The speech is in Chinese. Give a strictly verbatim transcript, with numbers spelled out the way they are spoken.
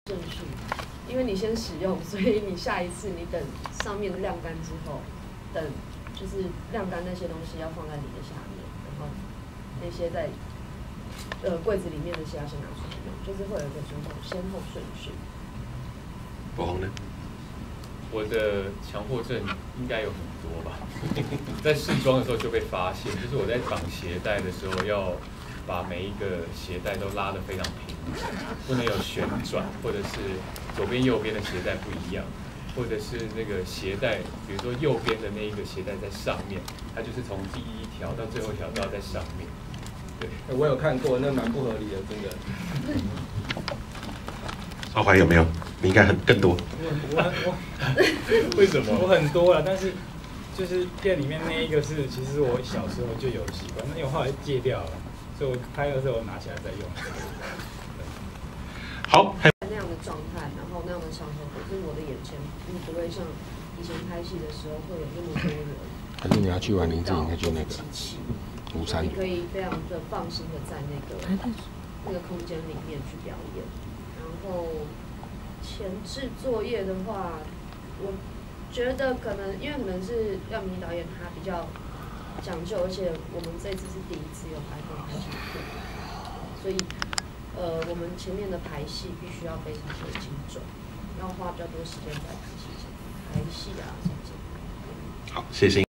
顺序，因为你先使用，所以你下一次你等上面晾干之后，等就是晾干那些东西要放在你的下面，然后那些在呃柜子里面的些要先拿出去用，就是会有一个先后先后顺序。 国宏呢？ 我的强迫症应该有很多吧，在试装的时候就被发现，就是我在绑鞋带的时候要把每一个鞋带都拉得非常平整，不能有旋转，或者是左边右边的鞋带不一样，或者是那个鞋带，比如说右边的那一个鞋带在上面，它就是从第一条到最后一条都要在上面。对， 我有看过，那蛮不合理的，真的。 少怀有没有？你应该很更多。 我我我为什么？ 我很多了，但是就是店里面那一个是，其实我小时候就有习惯，那因为我后来戒掉了，所以我拍的时候我拿起来再用。 好， 那样的状态，然后那样的场合，可是我的眼前并不会像以前拍戏的时候会有那么多人。 还是你要去完林志颖再去那个吴山你可以非常的放心的在那个那个空间里面去表演。然后前置作业的话，我觉得可能因为可能是廖明导演他比较讲究，而且我们这次是第一次有拍公开场片，所以呃我们前面的排戏必须要非常的精准，要花比较多时间在排戏上，排戏啊什么什么。 好，谢谢。